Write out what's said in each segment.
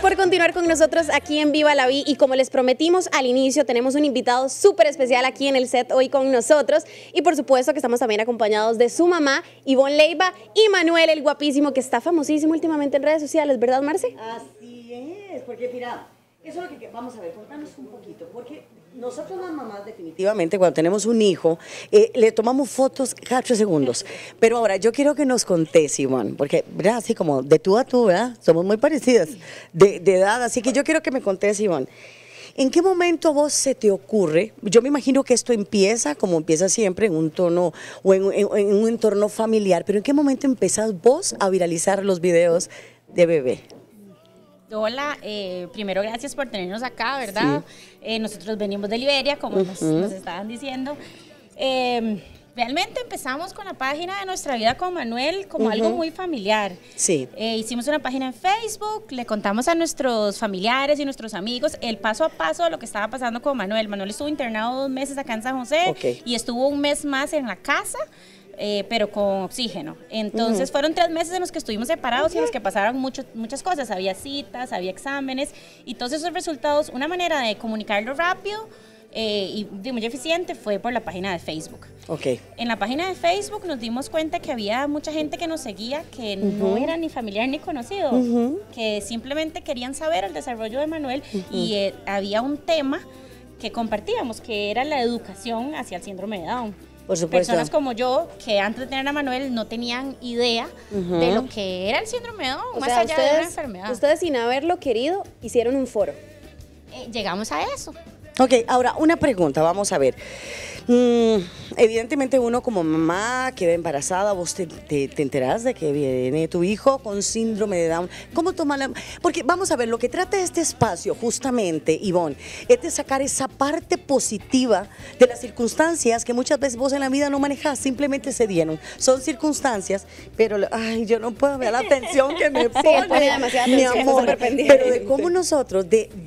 por continuar con nosotros aquí en Viva la Vi, y como les prometimos al inicio, tenemos un invitado súper especial aquí en el set hoy con nosotros, y por supuesto que estamos también acompañados de su mamá, Ivonne Leiva, y Manuel, el guapísimo, que está famosísimo últimamente en redes sociales, ¿verdad, Marce? Así es, porque mira, eso es lo que vamos a ver, contanos un poquito, porque nosotros las mamás definitivamente cuando tenemos un hijo le tomamos fotos cada 3 segundos, pero ahora yo quiero que nos contés, Ivonne, porque ¿verdad? Así como de tú a tú, ¿verdad? Somos muy parecidas de edad, así que yo quiero que me contés, Ivonne, ¿en qué momento vos se te ocurre? Yo me imagino que esto empieza, como empieza siempre, en un tono o en un entorno familiar, pero ¿en qué momento empezás vos a viralizar los videos de bebé? Hola, primero gracias por tenernos acá, ¿verdad? Sí. Nosotros venimos de Liberia, como nos estaban diciendo. Realmente empezamos con la página de Nuestra Vida con Manuel como algo muy familiar. Sí. Hicimos una página en Facebook, le contamos a nuestros familiares y nuestros amigos el paso a paso de lo que estaba pasando con Manuel. Manuel estuvo internado 2 meses acá en San José y estuvo 1 mes más en la casa. Pero con oxígeno. Entonces fueron 3 meses en los que estuvimos separados y en los que pasaron muchas cosas. Había citas, había exámenes y todos esos resultados, una manera de comunicarlo rápido y muy eficiente fue por la página de Facebook. En la página de Facebook nos dimos cuenta que había mucha gente que nos seguía que no era ni familiar ni conocido, que simplemente querían saber el desarrollo de Manuel y había un tema que compartíamos, que era la educación hacia el síndrome de Down. Por supuesto. Personas como yo, que antes de tener a Manuel no tenían idea de lo que era el síndrome de Down, o más sea, allá de una enfermedad. Ustedes, sin haberlo querido, hicieron un foro. Llegamos a eso. Ok, ahora una pregunta, vamos a ver. Evidentemente uno como mamá queda embarazada, vos te enterás de que viene tu hijo con síndrome de Down. ¿Cómo toma la...? Porque vamos a ver, lo que trata este espacio justamente, Ivonne, es de sacar esa parte positiva de las circunstancias que muchas veces vos en la vida no manejás, simplemente se dieron. Son circunstancias, pero ay, yo no puedo ver la atención que me pone, mi amor, pero de cómo nosotros,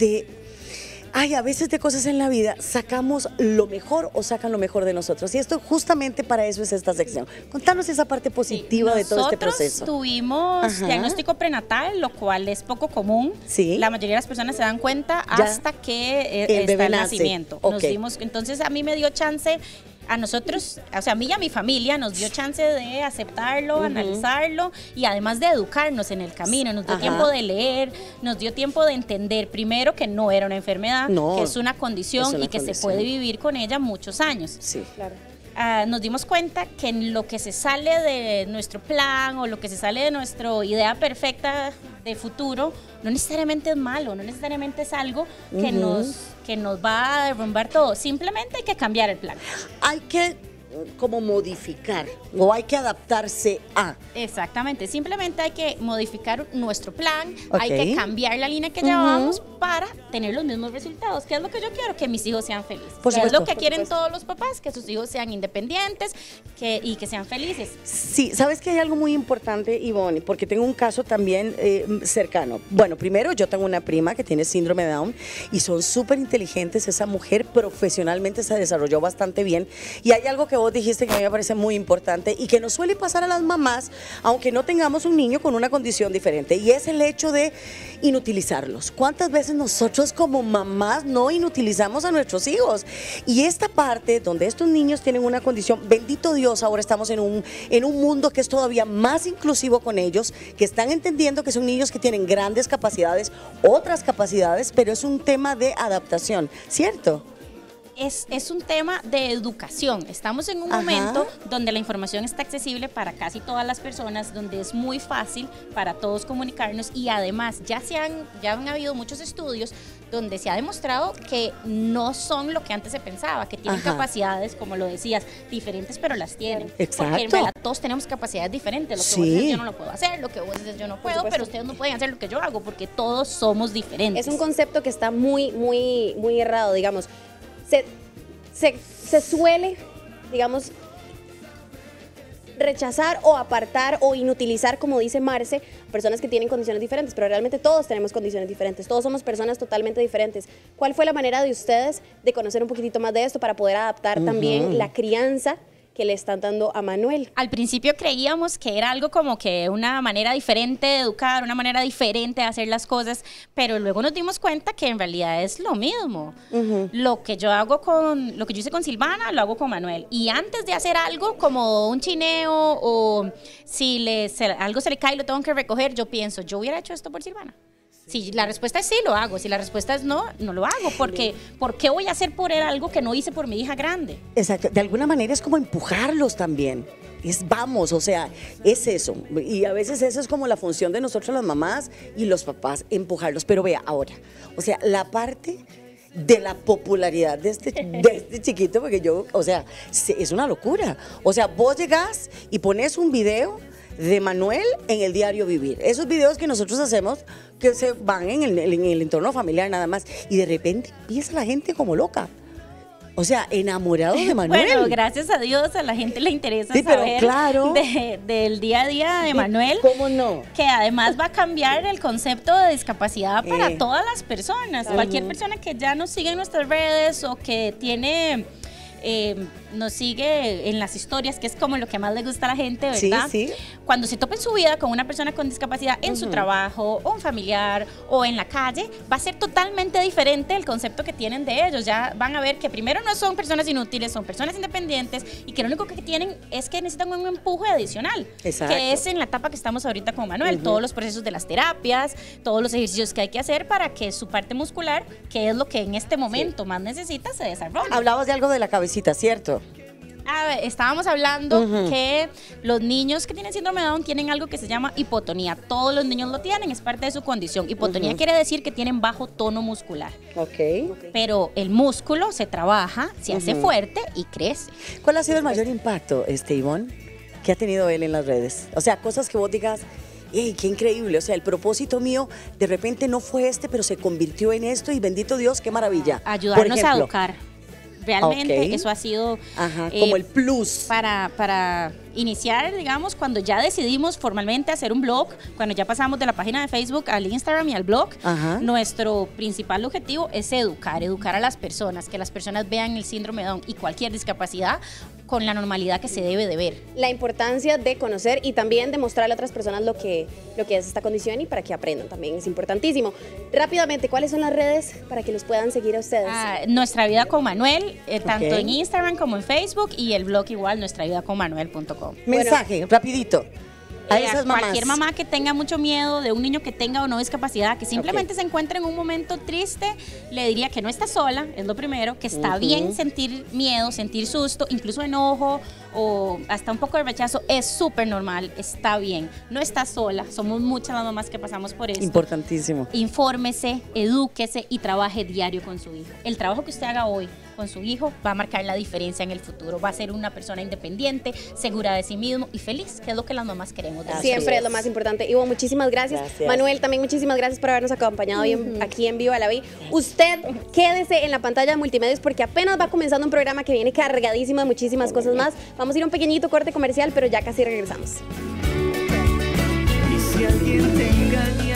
ay, a veces de cosas en la vida sacamos lo mejor o sacan lo mejor de nosotros. Y esto justamente para eso es esta sección. Contanos esa parte positiva de todo este proceso. Nosotros tuvimos diagnóstico prenatal, lo cual es poco común. La mayoría de las personas se dan cuenta hasta que está el nacimiento. Entonces a mí me dio chance... A nosotros, o sea, a mí y a mi familia nos dio chance de aceptarlo, analizarlo y además de educarnos en el camino. Nos dio tiempo de leer, nos dio tiempo de entender primero que no era una enfermedad, que es una condición y que se puede vivir con ella muchos años. Sí, claro. Nos dimos cuenta que lo que se sale de nuestro plan o lo que se sale de nuestra idea perfecta de futuro no necesariamente es malo, no necesariamente es algo que nos va a derrumbar todo. Simplemente hay que cambiar el plan. Hay que como modificar o hay que adaptarse a. Exactamente, simplemente hay que modificar nuestro plan, hay que cambiar la línea que llevamos para tener los mismos resultados. ¿Qué es lo que yo quiero? Que mis hijos sean felices. ¿Qué es lo que quieren todos los papás? Que sus hijos sean independientes y que sean felices. Sí, sabes que hay algo muy importante, Ivonne, porque tengo un caso también cercano. Bueno, primero yo tengo una prima que tiene síndrome de Down y son súper inteligentes. Esa mujer profesionalmente se desarrolló bastante bien y hay algo que vos dijiste que a mí me parece muy importante y que nos suele pasar a las mamás, aunque no tengamos un niño con una condición diferente, y es el hecho de inutilizarlos. ¿Cuántas veces nosotros como mamás no inutilizamos a nuestros hijos? Y esta parte donde estos niños tienen una condición, bendito Dios, ahora estamos en un mundo que es todavía más inclusivo con ellos, que están entendiendo que son niños que tienen grandes capacidades, otras capacidades, pero es un tema de adaptación, ¿cierto? Es un tema de educación. Estamos en un momento donde la información está accesible para casi todas las personas, donde es muy fácil para todos comunicarnos y además ya han habido muchos estudios donde se ha demostrado que no son lo que antes se pensaba, que tienen capacidades, como lo decías, diferentes, pero las tienen. Exacto. Porque en realidad todos tenemos capacidades diferentes. Lo que vos dices yo no lo puedo hacer, lo que vos dices yo no puedo, pero ustedes no pueden hacer lo que yo hago porque todos somos diferentes. Es un concepto que está muy errado, digamos. Se suele, digamos, rechazar o apartar o inutilizar, como dice Marce, personas que tienen condiciones diferentes, pero realmente todos tenemos condiciones diferentes, todos somos personas totalmente diferentes. ¿Cuál fue la manera de ustedes de conocer un poquitito más de esto para poder adaptar también la crianza que le están dando a Manuel. Al principio creíamos que era algo como que una manera diferente de educar, una manera diferente de hacer las cosas, pero luego nos dimos cuenta que en realidad es lo mismo. Lo que yo hice con Silvana, lo hago con Manuel. Y antes de hacer algo como un chineo o si algo se le cae y lo tengo que recoger, yo pienso, yo hubiera hecho esto por Silvana. Si la respuesta es sí, lo hago. Si la respuesta es no, no lo hago. Porque ¿por qué voy a hacer por él algo que no hice por mi hija grande? Exacto. De alguna manera es como empujarlos también. Vamos, o sea, es eso. Y a veces eso es como la función de nosotros las mamás y los papás, empujarlos. Pero vea, ahora, o sea, la parte de la popularidad de este chiquito, porque o sea, es una locura. O sea, vos llegás y pones un video de Manuel en el diario vivir. Esos videos que nosotros hacemos que se van en el entorno familiar nada más y de repente empieza la gente como loca. O sea, enamorados de Manuel. Bueno, gracias a Dios a la gente le interesa saber claro, del día a día de Manuel. ¿Cómo no? Que además va a cambiar el concepto de discapacidad para todas las personas. Cualquier persona que ya nos sigue en nuestras redes o que nos sigue en las historias, que es como lo que más le gusta a la gente, ¿verdad? Sí. Cuando se topa en su vida con una persona con discapacidad en su trabajo, o un familiar, o en la calle, va a ser totalmente diferente el concepto que tienen de ellos. Ya van a ver que primero no son personas inútiles, son personas independientes y que lo único que tienen es que necesitan un empuje adicional. Exacto. Que es en la etapa que estamos ahorita con Manuel, todos los procesos de las terapias, todos los ejercicios que hay que hacer para que su parte muscular, que es lo que en este momento más necesita, se desarrolle. Hablabas de algo de la cabecita, ¿cierto? Estábamos hablando que los niños que tienen síndrome de Down tienen algo que se llama hipotonía. Todos los niños lo tienen, es parte de su condición. Hipotonía quiere decir que tienen bajo tono muscular. Pero el músculo se trabaja, se hace fuerte y crece. ¿Cuál ha sido el mayor impacto, Ivonne, que ha tenido él en las redes? O sea, cosas que vos digas, ¡ey, qué increíble! O sea, el propósito mío de repente no fue pero se convirtió en esto y bendito Dios, qué maravilla. Ayudarnos a educar. Realmente eso ha sido como el plus para iniciar, digamos, cuando ya decidimos formalmente hacer un blog, cuando ya pasamos de la página de Facebook al Instagram y al blog. Nuestro principal objetivo es educar a las personas, que las personas vean el síndrome de Down y cualquier discapacidad con la normalidad que se debe de ver. La importancia de conocer y también de mostrarle a otras personas lo que es esta condición y para que aprendan también es importantísimo. Rápidamente, ¿cuáles son las redes para que los puedan seguir a ustedes? Nuestra Vida con Manuel, tanto en Instagram como en Facebook, y el blog igual, nuestravidaconmanuel.com. Mensaje, rapidito. A esas mamás. Cualquier mamá que tenga mucho miedo de un niño que tenga o no discapacidad, que simplemente se encuentre en un momento triste, le diría que no está sola, es lo primero, que está bien sentir miedo, sentir susto, incluso enojo o hasta un poco de rechazo, es súper normal, está bien, no está sola, somos muchas las mamás que pasamos por esto. Importantísimo. Infórmese, edúquese y trabaje diario con su hijo. El trabajo que usted haga hoy con su hijo va a marcar la diferencia en el futuro, va a ser una persona independiente, segura de sí mismo y feliz, que es lo que las mamás queremos. Siempre es lo más importante. Ivo, muchísimas gracias. Manuel, también muchísimas gracias por habernos acompañado hoy aquí en Viva la Vi. Usted quédese en la pantalla de Multimedios porque apenas va comenzando un programa que viene cargadísimo de muchísimas cosas más. Vamos a ir a un pequeñito corte comercial, pero ya casi regresamos. Y si alguien te engaña